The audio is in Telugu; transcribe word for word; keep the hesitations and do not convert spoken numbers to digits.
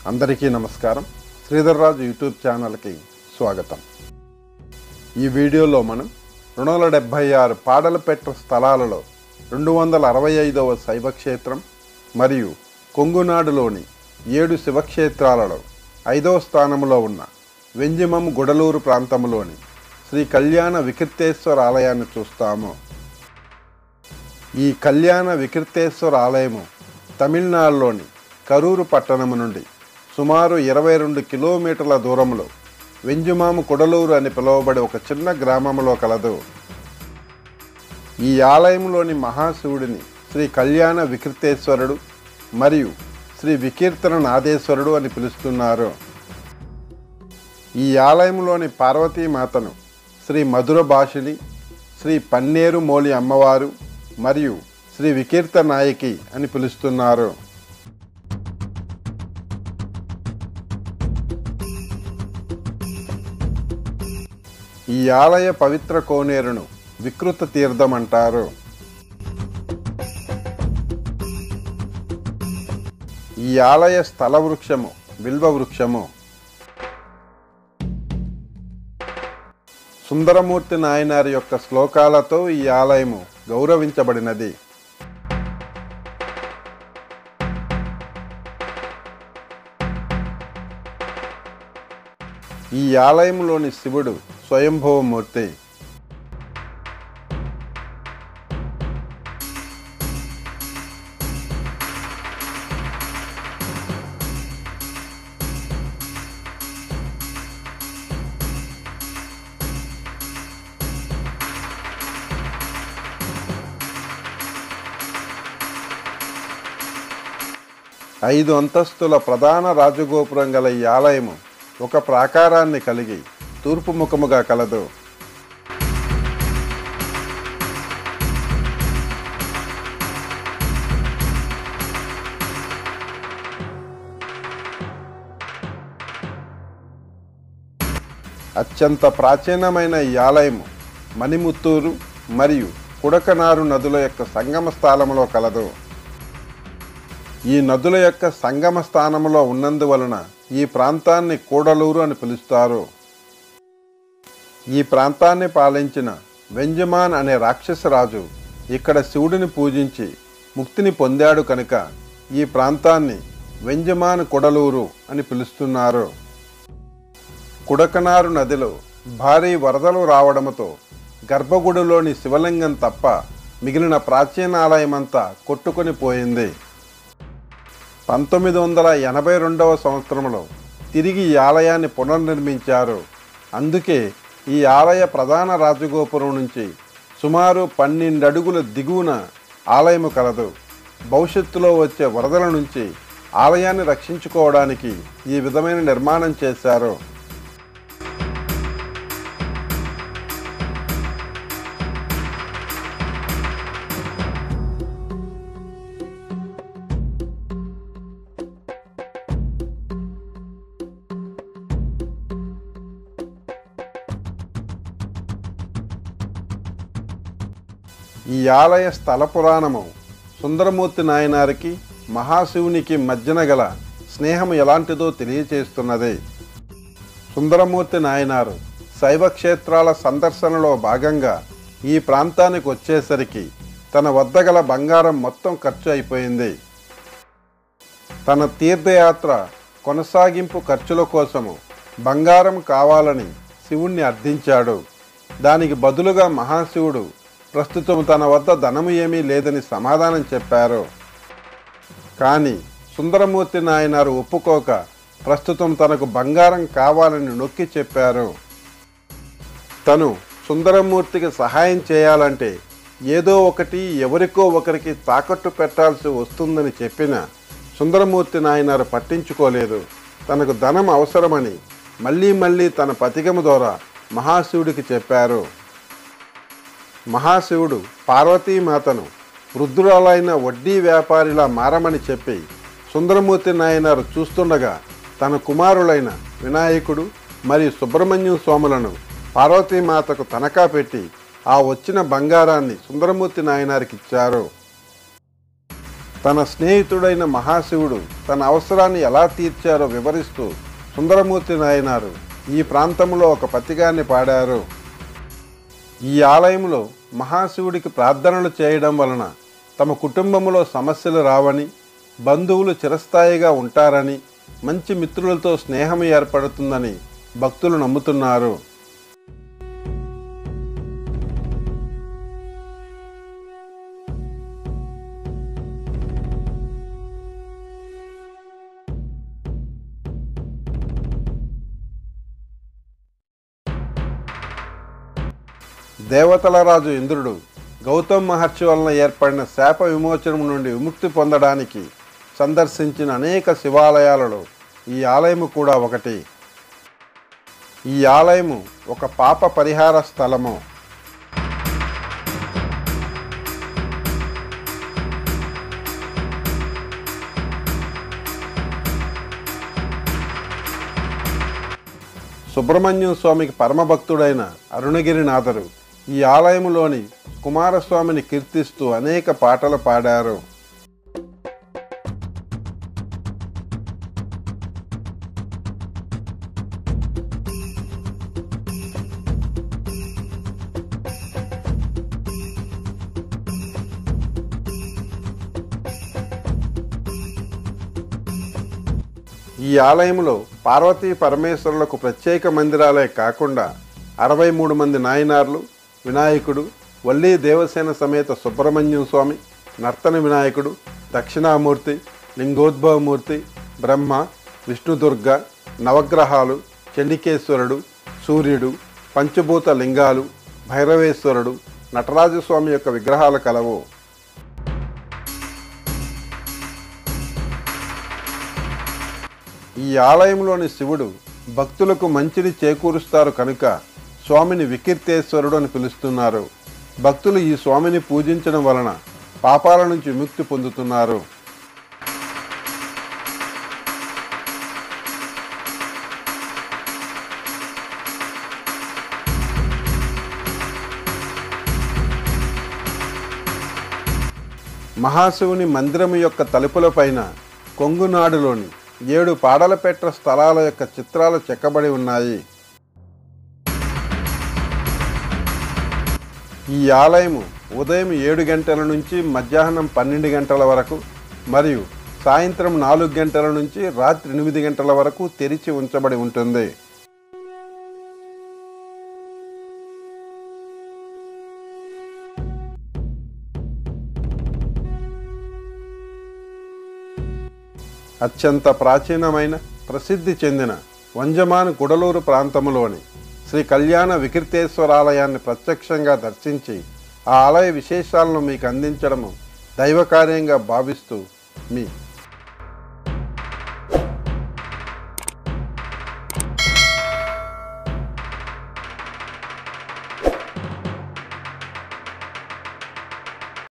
అందరికీ నమస్కారం. శ్రీధర్ రాజు యూట్యూబ్ ఛానల్కి స్వాగతం. ఈ వీడియోలో మనం రెండు వందల డెబ్భై ఆరు పాడలపెట్ట స్థలాలలో రెండు వందల అరవై ఐదవ శైవక్షేత్రం మరియు కొంగునాడులోని ఏడు శివక్షేత్రాలలో ఐదవ స్థానంలో ఉన్న వెంజిమం గుడలూరు ప్రాంతంలోని శ్రీ కళ్యాణ వికృతేశ్వర ఆలయాన్ని చూస్తాము. ఈ కళ్యాణ వికృతేశ్వర ఆలయము తమిళనాడులోని కరూరు పట్టణము నుండి సుమారు ఇరవై రెండు కిలోమీటర్ల దూరంలో వెంజిమాము కుడలూరు అని పిలువబడే ఒక చిన్న గ్రామంలో కలదు. ఈ ఆలయంలోని మహాశివుడిని శ్రీ కళ్యాణ వికృతేశ్వరుడు మరియు శ్రీ వికీర్తన నాదేశ్వరుడు అని పిలుస్తున్నారు. ఈ ఆలయంలోని పార్వతీమాతను శ్రీ మధుర భాషిణి, శ్రీ పన్నేరు మోలి అమ్మవారు మరియు శ్రీ వికీర్త నాయకి అని పిలుస్తున్నారు. ఈ ఆలయ పవిత్ర కోనేరును వికృత తీర్థం అంటారు. ఈ ఆలయ స్థల వృక్షము బిల్వ వృక్షము. సుందరమూర్తి నాయనారి యొక్క శ్లోకాలతో ఈ ఆలయము గౌరవించబడినది. ఈ ఆలయంలోని శివుడు స్వయంభవమూర్తి. ఐదు అంతస్తుల ప్రధాన రాజగోపురం గల ఈ ఆలయము ఒక ప్రాకారాన్ని కలిగి తూర్పు ముఖముగా కలదు. అత్యంత ప్రాచీనమైన ఈ ఆలయము మణిముత్తూరు మరియు కుడకనారు నదుల యొక్క సంగమ స్థానంలో కలదు. ఈ నదుల యొక్క సంగమ స్థానంలో ఉన్నందువలన ఈ ప్రాంతాన్ని కూడలూరు అని పిలుస్తారు. ఈ ప్రాంతాన్ని పాలించిన వెంజిమాన్ అనే రాక్షసరాజు ఇక్కడ శివుడిని పూజించి ముక్తిని పొందాడు కనుక ఈ ప్రాంతాన్ని వెంజిమాన్ కుడలూరు అని పిలుస్తున్నారు. కుడకనారు నదిలో భారీ వరదలు రావడంతో గర్భగుడిలోని శివలింగం తప్ప మిగిలిన ప్రాచీన ఆలయమంతా కొట్టుకొని పోయింది. పంతొమ్మిది వందల ఎనభై రెండవ సంవత్సరంలో తిరిగి ఈ ఆలయాన్ని పునర్నిర్మించారు. అందుకే ఈ ఆలయ ప్రధాన రాజగోపురం నుంచి సుమారు పన్నెండు అడుగుల దిగువన ఆలయము కలదు. భవిష్యత్తులో వచ్చే వరదల నుంచి ఆలయాన్ని రక్షించుకోవడానికి ఈ విధమైన నిర్మాణం చేశారు. ఈ ఆలయ స్థల పురాణము సుందరమూర్తి నాయనారికి మహాశివునికి మధ్యన గల స్నేహం ఎలాంటిదో తెలియచేస్తున్నది. సుందరమూర్తి నాయనారు శైవక్షేత్రాల సందర్శనలో భాగంగా ఈ ప్రాంతానికి వచ్చేసరికి తన వద్ద గల బంగారం మొత్తం ఖర్చు అయిపోయింది. తన తీర్థయాత్ర కొనసాగింపు ఖర్చుల కోసము బంగారం కావాలని శివుణ్ణి అర్థించాడు. దానికి బదులుగా మహాశివుడు ప్రస్తుతం తన వద్ద ధనము ఏమీ లేదని సమాధానం చెప్పారు. కానీ సుందరమూర్తి నాయనారు ఒప్పుకోక ప్రస్తుతం తనకు బంగారం కావాలని నొక్కి చెప్పారు. తను సుందరమూర్తికి సహాయం చేయాలంటే ఏదో ఒకటి ఎవరికో ఒకరికి తాకట్టు పెట్టాల్సి వస్తుందని చెప్పిన సుందరమూర్తి నాయనారు పట్టించుకోలేదు. తనకు ధనం అవసరమని మళ్ళీ మళ్ళీ తన పతికము ద్వారా మహాశివుడికి చెప్పారు. మహాశివుడు పార్వతీమాతను వృద్ధురాలైన వడ్డీ వ్యాపారిలా మారమని చెప్పి సుందరమూర్తి నాయనారు చూస్తుండగా తన కుమారులైన వినాయకుడు మరియు సుబ్రహ్మణ్యం స్వాములను పార్వతీమాతకు తనఖా పెట్టి ఆ వచ్చిన బంగారాన్ని సుందరమూర్తి నాయనారికి ఇచ్చారు. తన స్నేహితుడైన మహాశివుడు తన అవసరాన్ని ఎలా తీర్చారో వివరిస్తూ సుందరమూర్తి నాయనారు ఈ ప్రాంతంలో ఒక పతిగాన్ని పాడారు. ఈ ఆలయంలో మహాశివుడికి ప్రార్థనలు చేయడం వలన తమ కుటుంబంలో సమస్యలు రావని, బంధువులు చిరస్థాయిగా ఉంటారని, మంచి మిత్రులతో స్నేహం ఏర్పడుతుందని భక్తులు నమ్ముతున్నారు. దేవతల రాజు ఇంద్రుడు గౌతమ్ మహర్షి వలన ఏర్పడిన శాప విమోచనం నుండి విముక్తి పొందడానికి సందర్శించిన అనేక శివాలయాలలో ఈ ఆలయము కూడా ఒకటి. ఈ ఆలయము ఒక పాప పరిహార స్థలము. సుబ్రహ్మణ్యం స్వామికి పరమభక్తుడైన అరుణగిరినాథరు ఈ ఆలయములోని కుమారస్వామిని కీర్తిస్తూ అనేక పాటలు పాడారు. ఈ ఆలయంలో పార్వతీ పరమేశ్వరులకు ప్రత్యేక మందిరాలే కాకుండా అరవై మూడు మంది నాయనార్లు, వినాయకుడు, వల్లీ దేవసేన సమేత సుబ్రహ్మణ్యం స్వామి, నర్తన వినాయకుడు, దక్షిణామూర్తి, లింగోద్భవమూర్తి, బ్రహ్మ, విష్ణుదుర్గ, నవగ్రహాలు, చండికేశ్వరుడు, సూర్యుడు, పంచభూత లింగాలు, భైరవేశ్వరుడు, నటరాజస్వామి యొక్క విగ్రహాలు కలవు. ఈ ఆలయంలోని శివుడు భక్తులకు మంచిని చేకూరుస్తారు కనుక స్వామిని వికీర్తేశ్వరుడు అని పిలుస్తున్నారు. భక్తులు ఈ స్వామిని పూజించడం వలన పాపాల నుంచి విముక్తి పొందుతున్నారు. మహాశివుని మందిరము యొక్క తలుపులపైన కొంగునాడులోని ఏడు పాడలపెట్ట స్థలాల యొక్క చిత్రాలు చెక్కబడి ఉన్నాయి. ఈ ఆలయము ఉదయం ఏడు గంటల నుంచి మధ్యాహ్నం పన్నెండు గంటల వరకు మరియు సాయంత్రం నాలుగు గంటల నుంచి రాత్రి ఎనిమిది గంటల వరకు తెరిచి ఉంచబడి ఉంటుంది. అత్యంత ప్రాచీనమైన ప్రసిద్ధి చెందిన వంజమాన్ గుడలూరు ప్రాంతంలోని శ్రీ కళ్యాణ వికీర్తేశ్వరాలయాన్ని ప్రత్యక్షంగా దర్శించి ఆ ఆలయ విశేషాలను మీకు అందించడము దైవకార్యంగా భావిస్తూ మీ